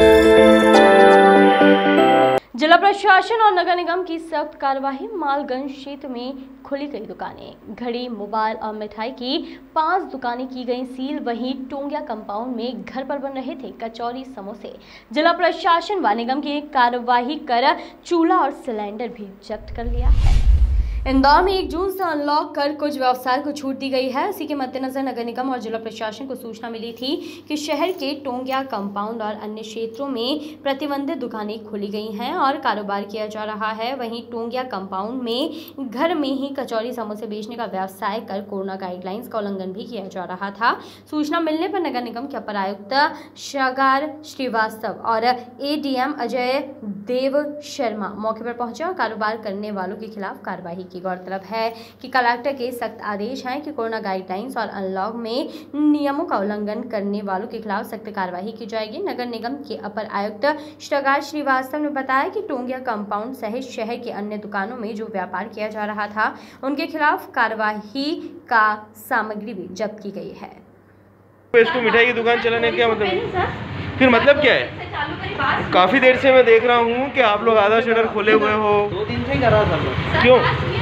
जिला प्रशासन और नगर निगम की सख्त कार्यवाही। मालगंज क्षेत्र में खुली गई दुकानें, घड़ी, मोबाइल और मिठाई की 5 दुकानें की गई सील। वहीं टोंगिया कंपाउंड में घर पर बन रहे थे कचौरी समोसे। जिला प्रशासन व निगम की कार्यवाही कर चूल्हा और सिलेंडर भी जब्त कर लिया है। इंदौर में 1 जून से अनलॉक कर कुछ व्यवसाय को छूट दी गई है। इसी के मद्देनजर नगर निगम और जिला प्रशासन को सूचना मिली थी कि शहर के टोंगिया कंपाउंड और अन्य क्षेत्रों में प्रतिबंधित दुकानें खोली गई हैं और कारोबार किया जा रहा है। वहीं टोंगिया कंपाउंड में घर में ही कचौरी समोसे बेचने का व्यवसाय कर कोरोना गाइडलाइंस का उल्लंघन भी किया जा रहा था। सूचना मिलने पर नगर निगम के अपर आयुक्त शागार श्रीवास्तव और एडीएम अजय देव शर्मा मौके पर पहुंचे और कारोबार करने वालों के खिलाफ कार्रवाई की। गौरतलब है कि कलेक्टर के सख्त आदेश हैं कि कोरोना गाइडलाइंस और अनलॉक में नियमों का उल्लंघन करने वालों के खिलाफ सख्त कार्रवाई की जाएगी। नगर निगम के अपर आयुक्त शागार श्रीवास्तव ने बताया कि टोंगिया कंपाउंड सहित शहर की अन्य दुकानों में जो व्यापार किया जा रहा था उनके खिलाफ कार्रवाई का सामग्री भी जब्त की गई है। इसको मिठाई की दुकान चलाने का क्या मतलब, फिर मतलब क्या है? काफी देर से मैं देख रहा हूँ कि आप लोग आधा शटर खोले हुए हो। 2 दिन से ही कर रहा था सर। क्यों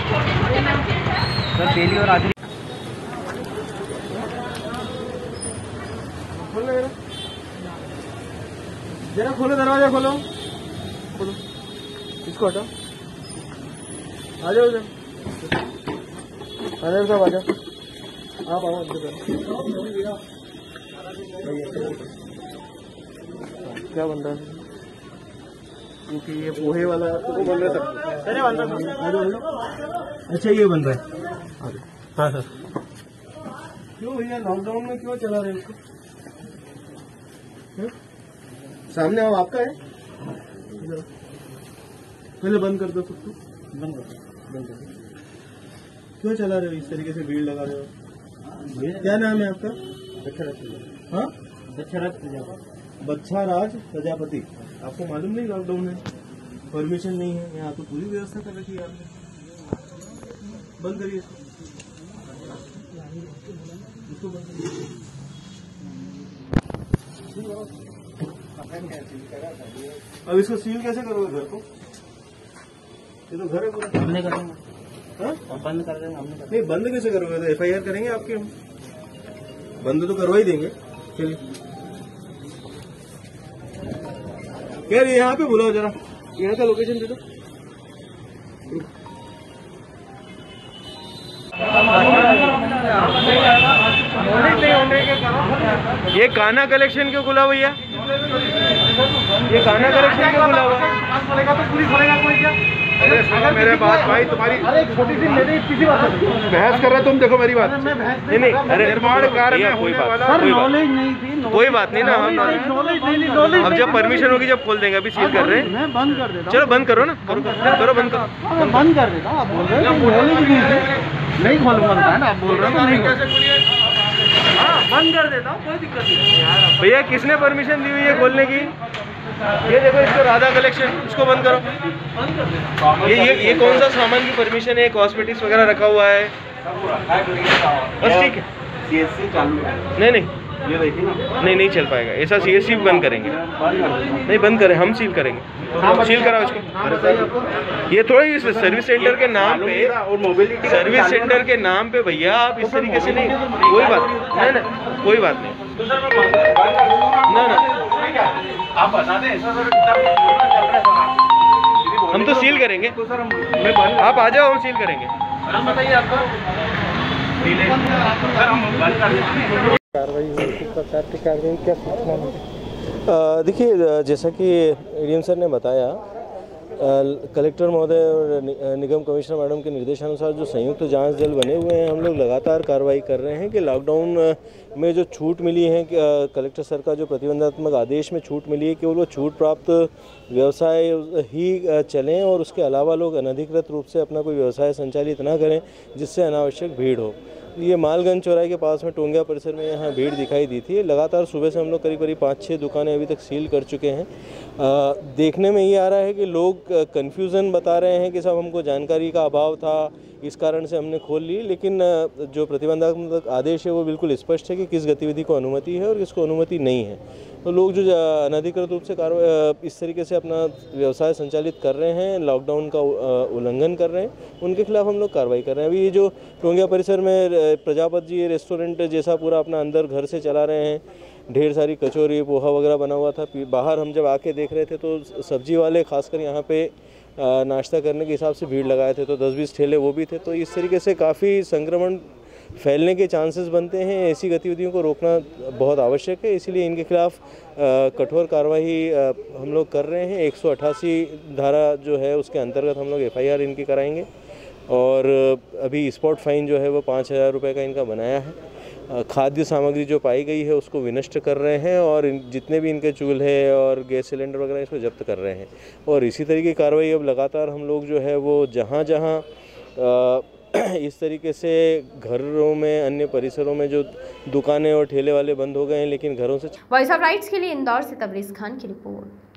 सर? डेली और आज जरा खोलो, दरवाजा खोलो, खोलो, इसको हटाओ, आ जाओ इधर, साहब आ जाओ, आप आओ क्या बन रहा है? क्योंकि ये पोहे वाला तो बन रहा है। अच्छा ये बन रहा है। हाँ सर। क्यों भैया लॉकडाउन में क्यों चला रहे हैं इसको? सामने आओ, आपका है, पहले बंद कर दो सबको, बंद कर दो। क्यों चला रहे हो इस तरीके से, भीड़ लगा रहे हो? क्या नाम है आपका? हाँ, बच्छा राज प्रजापति। आपको मालूम नहीं लॉकडाउन है, परमिशन नहीं है, यहाँ तो पूरी व्यवस्था कर रखी है आपने। बंद करिए इसको, बंद करिए। अब इसको सील कैसे करोगे घर को? ये तो घर है पूरा। हमने कर देंगे, बंद कर देंगे हमने। नहीं, बंद कैसे करोगे? तो FIR करेंगे आपके हम। बंद तो करवा ही देंगे। चलिए यार यहाँ पे बुलाओ जरा, यहाँ का लोकेशन दे दो। ये काना कलेक्शन क्यों खुला भैया? ये काना कलेक्शन क्यों खुला हुआ? अरे मेरे बात भाई, तुम्हारी छोटी सी मेरी किसी बात बहस कर रहे, तुम देखो मेरी बात। नहीं, अरे निर्माण कार्य में होने वाला कोई बात नहीं ना। अब जब परमिशन होगी जब खोल देंगे, अभी सील कर रहे हैं। मैं बंद कर देता हूं। चलो बंद करो ना, करो बंद करो। बंद कर देता हूं। आप बोल रहे हो नहीं खोलूंगा दुकान, आप बोल रहे हो नहीं। हाँ, बंद कर देता हूँ, कोई दिक्कत नहीं। भैया किसने परमिशन दी हुई है खोलने की? ये देखो, इसको राधा कलेक्शन, इसको बंद करो। ये कौन सा सामान की परमिशन है? कॉस्मेटिक्स वगैरह रखा हुआ है, बस ठीक है। CSC चालू है। नहीं ये देखिए ना, नहीं चल पाएगा ऐसा। CSC भी बंद करेंगे। नहीं बंद करें, हम सील करेंगे। सील कराओ इसको। ये थोड़ी सर्विस सेंटर के नाम पे, और मोबिलिटी सर्विस सेंटर के नाम पे भैया आप इस तरीके से नहीं। कोई बात नहीं, ना कोई बात नहीं, ना आप बता दें। हम तो सील करेंगे। आप आ जाओ, हम सील करेंगे। बताइए आपका कार्रवाई क्या सूचना है? देखिए, जैसा कि एडीएम सर ने बताया, कलेक्टर महोदय और निगम कमिश्नर मैडम के निर्देशानुसार जो संयुक्त जांच दल बने हुए हैं, हम लोग लगातार कार्रवाई कर रहे हैं कि लॉकडाउन में जो छूट मिली है, कलेक्टर सर का जो प्रतिबंधात्मक आदेश में छूट मिली है, केवल वो छूट प्राप्त व्यवसाय ही चलें और उसके अलावा लोग अनधिकृत रूप से अपना कोई व्यवसाय संचालित ना करें जिससे अनावश्यक भीड़ हो। ये मालगंज चौराहे के पास में टोंगिया परिसर में यहाँ भीड़ दिखाई दी थी। लगातार सुबह से हम लोग करीब 5-6 दुकानें अभी तक सील कर चुके हैं। देखने में ये आ रहा है कि लोग कन्फ्यूज़न बता रहे हैं कि सब हमको जानकारी का अभाव था, इस कारण से हमने खोल ली, लेकिन जो प्रतिबंधात्मक आदेश है वो बिल्कुल स्पष्ट है कि किस गतिविधि को अनुमति है और किसको अनुमति नहीं है। तो लोग जो अनधिकृत रूप से इस तरीके से अपना व्यवसाय संचालित कर रहे हैं, लॉकडाउन का उल्लंघन कर रहे हैं, उनके खिलाफ हम लोग कार्रवाई कर रहे हैं। अभी ये जो टोंगिया परिसर में प्रजापति जी रेस्टोरेंट जैसा पूरा अपना अंदर घर से चला रहे हैं, ढेर सारी कचौरी पोहा वगैरह बना हुआ था। बाहर हम जब आके देख रहे थे तो सब्जी वाले खासकर यहाँ पे नाश्ता करने के हिसाब से भीड़ लगाए थे, तो 10-20 ठेले वो भी थे। तो इस तरीके से काफ़ी संक्रमण फैलने के चांसेस बनते हैं। ऐसी गतिविधियों को रोकना बहुत आवश्यक है, इसलिए इनके खिलाफ कठोर कार्रवाई हम लोग कर रहे हैं। 188 धारा जो है उसके अंतर्गत हम लोग FIR इनकी कराएंगे और अभी स्पॉट फाइन जो है वो 5,000 रुपये का इनका बनाया है। खाद्य सामग्री जो पाई गई है उसको विनष्ट कर रहे हैं और जितने भी इनके चूल्हे और गैस सिलेंडर वगैरह इसको जब्त कर रहे हैं। और इसी तरीके की कार्रवाई अब लगातार हम लोग जो है वो जहाँ जहाँ इस तरीके से घरों में, अन्य परिसरों में जो दुकानें और ठेले वाले बंद हो गए हैं लेकिन घरों से। वॉइस ऑफ राइट्स के लिए इंदौर से तबरेज़ खान की रिपोर्ट।